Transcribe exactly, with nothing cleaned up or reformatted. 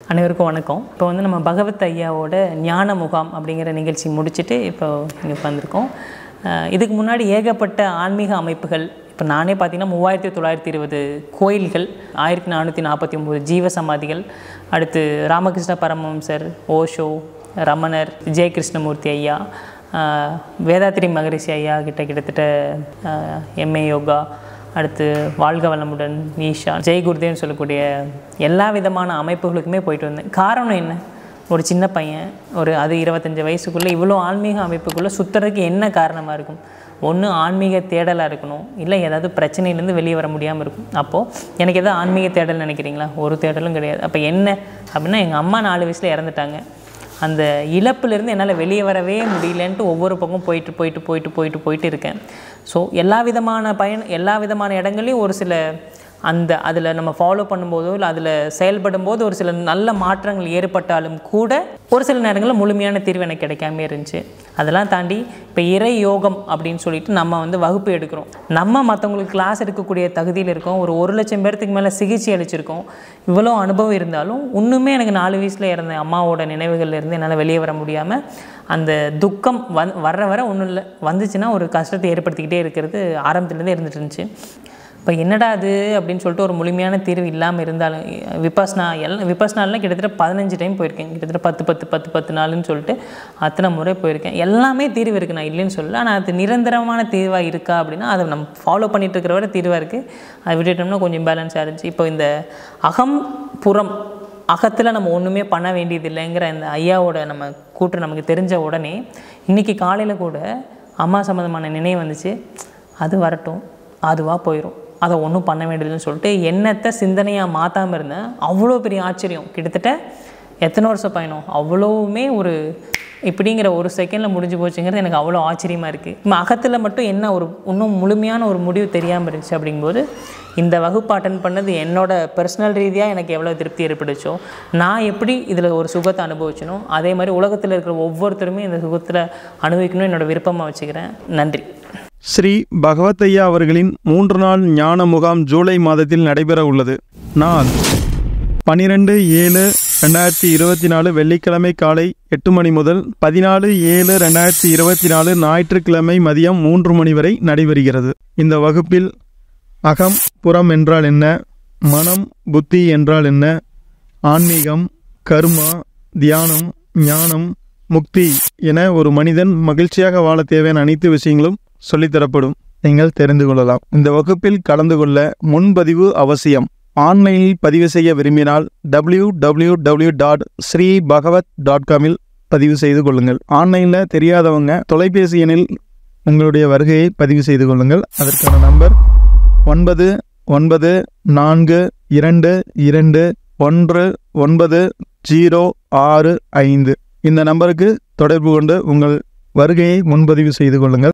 அனைவருக்கும் வணக்கம். இப்போ வந்து நம்ம பகவத் ஐயாவோட ஞான முகாம் அப்படிங்கிற நிகழ்ச்சி முடிச்சுட்டு இப்போ இங்கே உட்காந்துருக்கோம். இதுக்கு முன்னாடி ஏகப்பட்ட ஆன்மீக அமைப்புகள், இப்போ நானே பார்த்தீங்கன்னா மூவாயிரத்தி தொள்ளாயிரத்தி இருபது கோயில்கள், ஆயிரத்தி நானூற்றி நாற்பத்தி ஒம்பது ஜீவ சமாதிகள், அடுத்து ராமகிருஷ்ண பரமஹம்சர், ஓஷோ, ரமணர், ஜெய கிருஷ்ணமூர்த்தி ஐயா, வேதாத்திரி மகரிஷி ஐயா கிட்ட கிட்டத்தட்ட எம்ஏ யோகா, அடுத்து வாழ்க வளமுடன், ஈஷா, ஜெய் குருதேவ்னு சொல்லக்கூடிய எல்லா விதமான அமைப்புகளுக்குமே போயிட்டு வந்தேன். காரணம் என்ன? ஒரு சின்ன பையன், ஒரு அது இருபத்தஞ்சி வயசுக்குள்ளே இவ்வளோ ஆன்மீக அமைப்புக்குள்ளே சுற்றுறதுக்கு என்ன காரணமாக இருக்கும்? ஒன்று ஆன்மீக தேடலாக இருக்கணும், இல்லை ஏதாவது பிரச்சனையிலேருந்து வெளியே வர முடியாமல் இருக்கும். அப்போது எனக்கு எதாவது ஆன்மீக தேடல் நினைக்கிறீங்களா? ஒரு தேடலும் கிடையாது. அப்போ என்ன அப்படின்னா, எங்கள் அம்மா நாலு வயசில் இறந்துட்டாங்க. அந்த இழப்புலேருந்து என்னால் வெளியே வரவே முடியலன்ட்டு ஒவ்வொரு பக்கம் போயிட்டு போயிட்டு போயிட்டு போயிட்டு போயிட்டு இருக்கேன். ஸோ எல்லா விதமான பயன் எல்லா விதமான இடங்கள்லையும் ஒரு சில அந்த அதில் நம்ம ஃபாலோ பண்ணும்போதோ இல்லை அதில் செயல்படும் போது ஒரு சில நல்ல மாற்றங்கள் ஏற்பட்டாலும் கூட ஒரு சில நேரங்களில் முழுமையான தீர்வு எனக்கு கிடைக்காம இருந்துச்சு. அதெல்லாம் தாண்டி இப்போ இறை யோகம் அப்படின்னு சொல்லிட்டு நம்ம வந்து வகுப்பு எடுக்கிறோம். நம்ம மற்றவங்களுக்கு கிளாஸ் எடுக்கக்கூடிய தகுதியில் இருக்கோம். ஒரு ஒரு லட்சம் பேர்த்துக்கு மேலே சிகிச்சை அளிச்சிருக்கோம். இவ்வளோ அனுபவம் இருந்தாலும் இன்னுமே எனக்கு நாலு வயசில் இருந்த அம்மாவோட நினைவுகளில் இருந்து என்னால் வெளியே வர முடியாமல் அந்த துக்கம் வந் வர்ற வர ஒன்றும் இல்லை, வந்துச்சுன்னா ஒரு கஷ்டத்தை ஏற்படுத்திக்கிட்டே இருக்கிறது ஆரம்பத்துலேருந்தே இருந்துட்டு இருந்துச்சு. இப்போ என்னடா அது அப்படின்னு சொல்லிட்டு ஒரு முழுமையான தீர்வு இல்லாமல் இருந்தாலும் விபாஸ்னா எல்லாம் விபாஸ்னாலாம் கிட்டத்தட்ட பதினஞ்சு டைம் போயிருக்கேன். கிட்டத்தட்ட பத்து பத்து பத்து பத்து நாளுன்னு சொல்லிட்டு அத்தனை முறை போயிருக்கேன். எல்லாமே தீர்வு இருக்குது, நான் இல்லைன்னு சொல்லல. ஆனால் அது நிரந்தரமான தீர்வாக இருக்கா அப்படின்னா அதை நம்ம ஃபாலோ பண்ணிகிட்டு இருக்கிற வரை தீர்வாக இருக்குது. அதை விட்டுட்டோம்னா கொஞ்சம் பேலன்ஸாக இருந்துச்சு. இப்போ இந்த அகம் புறம் அகத்தில் நம்ம ஒன்றுமே பண்ண வேண்டியது இல்லைங்கிற இந்த ஐயாவோட நம்ம கூட்டு நமக்கு தெரிஞ்ச உடனே இன்றைக்கி காலையில் கூட அம்மா சம்மந்தமான நினைவு வந்துச்சு. அது வரட்டும், அதுவாக போயிடும், அதை ஒன்றும் பண்ண வேண்டியதுன்னு சொல்லிட்டு எண்ணத்தை சிந்தனையாக மாற்றாமல் இருந்தேன். அவ்வளோ பெரிய ஆச்சரியம். கிட்டத்தட்ட எத்தனை வருஷம் பயணம், அவ்வளோவுமே ஒரு இப்படிங்கிற ஒரு செகண்டில் முடிஞ்சு போச்சுங்கிறது எனக்கு அவ்வளோ ஆச்சரியமாக இருக்குது. நம்ம அகத்தில் மட்டும் என்ன ஒரு இன்னும் முழுமையான ஒரு முடிவு தெரியாமல் இருந்துச்சு. அப்படிங்கும்போது இந்த வகுப்பு அட்டன் பண்ணது என்னோட பர்சனல் ரீதியாக எனக்கு எவ்வளோ திருப்தி ஏற்படுச்சோ, நான் எப்படி இதில் ஒரு சுகத்தை அனுபவிச்சனோ அதே மாதிரி உலகத்தில் இருக்கிற ஒவ்வொருத்தருமே இந்த சுகத்தில் அனுபவிக்கணும் என்னோடய விருப்பமாக வச்சுக்கிறேன். நன்றி. ஸ்ரீ பகவத் ஐயா அவர்களின் மூன்று நாள் ஞான முகாம் ஜூலை மாதத்தில் நடைபெற உள்ளது. நாள் பன்னிரெண்டு ஏழு ரெண்டாயிரத்தி இருபத்தி நாலு வெள்ளிக்கிழமை காலை எட்டு மணி முதல் பதினாலு ஏழு ரெண்டாயிரத்தி இருபத்தி நாலு ஞாயிற்றுக்கிழமை மதியம் மூன்று மணி வரை நடைபெறுகிறது. இந்த வகுப்பில் அகம் புறம் என்றால் என்ன, மனம் புத்தி என்றால் என்ன, ஆன்மீகம், கர்மா, தியானம், ஞானம், முக்தி என ஒரு மனிதன் மகிழ்ச்சியாக வாழ தேவையான அனைத்து விஷயங்களும் சொல்லித்தரப்படும். நீங்கள் தெரிந்து கொள்ளலாம். இந்த வகுப்பில் கலந்து கொள்ள முன்பதிவு அவசியம். ஆன்லைனில் பதிவு செய்ய விரும்பினால் W W W dot Sri Bhagavad dot காமில் பதிவு செய்து கொள்ளுங்கள். ஆன்லைனில் தெரியாதவங்க தொலைபேசி எண்ணில் உங்களுடைய வருகையை பதிவு செய்து கொள்ளுங்கள். அதற்கான நம்பர் ஒன்பது ஒன்பது நான்கு இரண்டு இரண்டு ஒன்று ஒன்பது ஜீரோ ஆறு ஐந்து. இந்த நம்பருக்கு தொடர்பு கொண்டு உங்கள் வருகையை முன்பதிவு செய்து கொள்ளுங்கள்.